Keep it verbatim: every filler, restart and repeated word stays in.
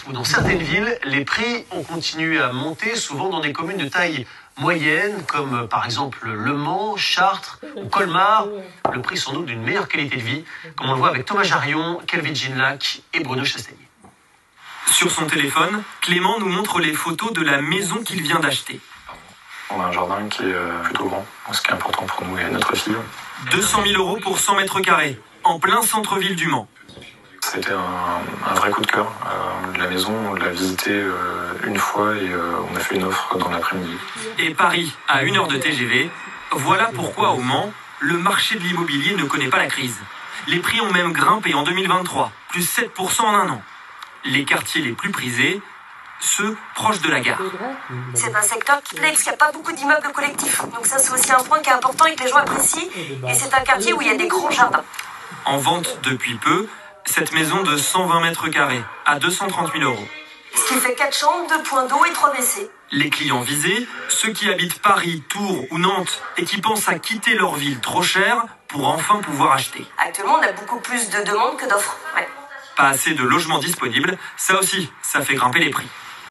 partout. Dans certaines villes, les prix ont continué à monter, souvent dans des communes de taille moyenne, comme par exemple Le Mans, Chartres ou Colmar. Le prix sans doute d'une meilleure qualité de vie, comme on le voit avec Thomas Jarion, Kelvin Ginlac et Bruno Chastagnier. Sur son téléphone, Clément nous montre les photos de la maison qu'il vient d'acheter. On a un jardin qui est plutôt grand, ce qui est important pour nous et notre fille. deux cent mille euros pour cent mètres carrés, en plein centre-ville du Mans. C'était un, un vrai coup de cœur. Euh, la maison, on l'a visitée euh, une fois et euh, on a fait une offre dans l'après-midi. Et Paris, à une heure de T G V, voilà pourquoi au Mans, le marché de l'immobilier ne connaît pas la crise. Les prix ont même grimpé en deux mille vingt-trois, plus sept pour cent en un an. Les quartiers les plus prisés, ceux proches de la gare. C'est un secteur qui plaît parce qu'il n'y a pas beaucoup d'immeubles collectifs. Donc ça, c'est aussi un point qui est important et que les gens apprécient. Et c'est un quartier où il y a des grands jardins. En vente depuis peu, cette maison de cent vingt mètres carrés à deux cent trente mille euros. Ce qui fait quatre chambres, deux points d'eau et trois W C. Les clients visés, ceux qui habitent Paris, Tours ou Nantes et qui pensent à quitter leur ville trop chère pour enfin pouvoir acheter. Actuellement, on a beaucoup plus de demandes que d'offres. Ouais. Pas assez de logements disponibles, ça aussi, ça fait grimper les prix.